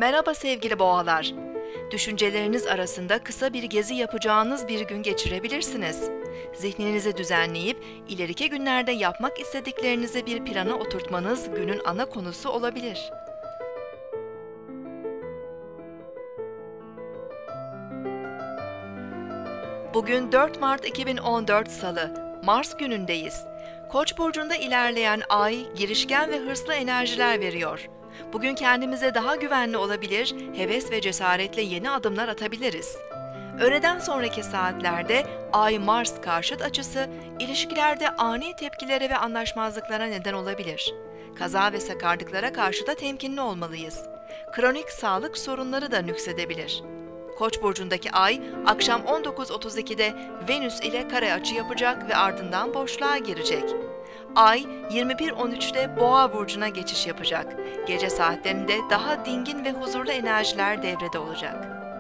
Merhaba sevgili boğalar. Düşünceleriniz arasında kısa bir gezi yapacağınız bir gün geçirebilirsiniz. Zihninizi düzenleyip ileriki günlerde yapmak istediklerinizi bir plana oturtmanız günün ana konusu olabilir. Bugün 4 Mart 2014 Salı, Mars günündeyiz. Koç burcunda ilerleyen ay, girişken ve hırslı enerjiler veriyor. Bugün kendimize daha güvenli olabilir, heves ve cesaretle yeni adımlar atabiliriz. Öğleden sonraki saatlerde Ay-Mars karşıt açısı, ilişkilerde ani tepkilere ve anlaşmazlıklara neden olabilir. Kaza ve sakarlıklara karşı da temkinli olmalıyız. Kronik sağlık sorunları da nüksedebilir. Koç burcundaki ay akşam 19.32'de Venüs ile kare açı yapacak ve ardından boşluğa girecek. Ay 21.13'te Boğa burcuna geçiş yapacak. Gece saatlerinde daha dingin ve huzurlu enerjiler devrede olacak.